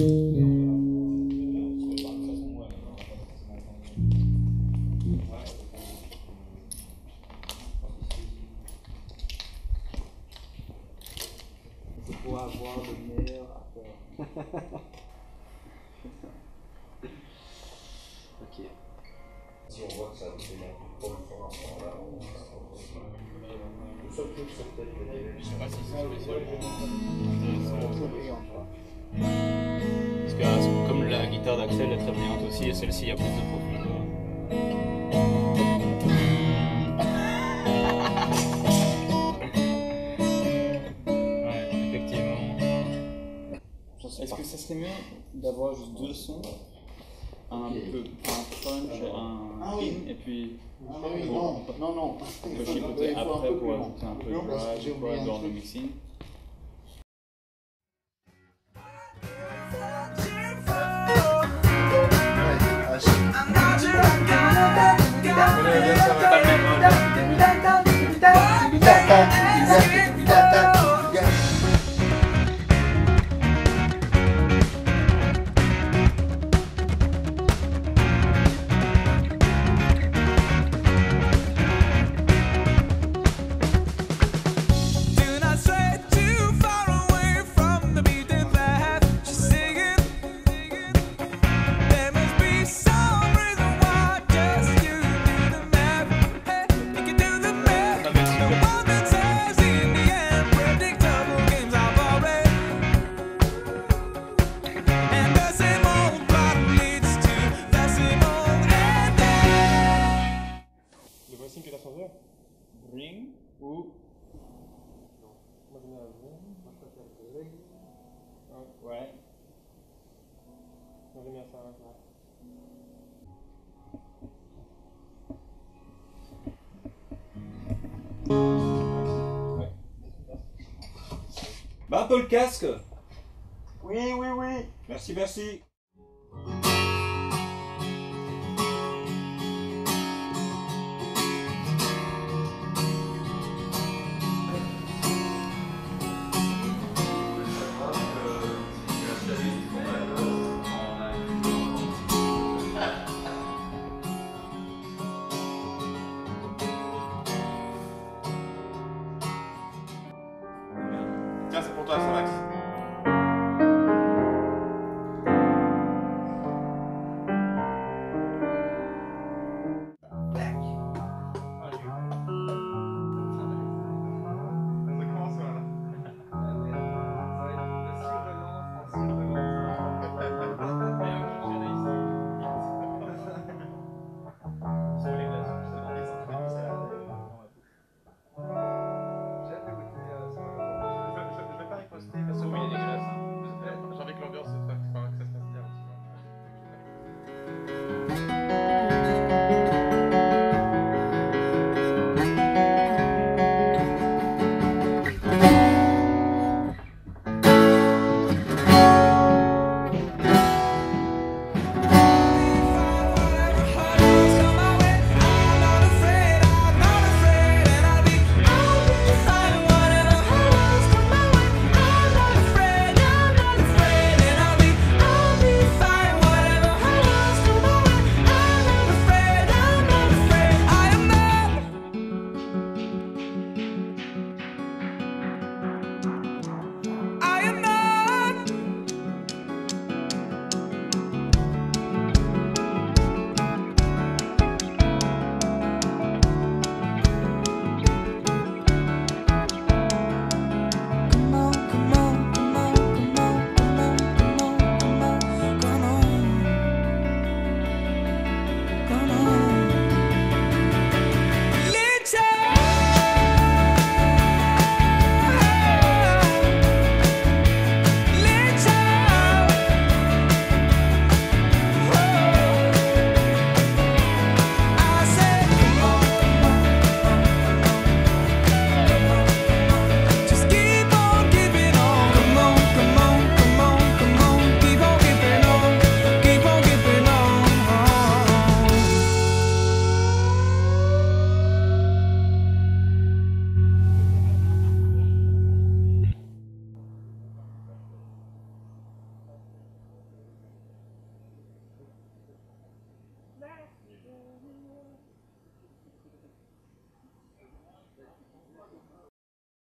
C'est pour avoir le meilleur rapport. Ok. Si on voit que ça devient trop fort, là, le seul truc, c'est peut-être que les... Je sais pas si c'est spécial. Parce que comme la guitare d'Axel est très brillante aussi, et celle-ci a plus de profondeur. Ouais, effectivement. Est-ce que ça serait mieux d'avoir juste deux sons, un crunch, un clean, et puis on peut chipoter après pour ajouter un peu de drive ou quoi dans le mixing? Que l'ascenseur? Ring ou... Non. Moi je mets un ring. Moi je préfère le ring. Ouais. Moi je mets ça à Bah un peu le casque. Oui. Merci.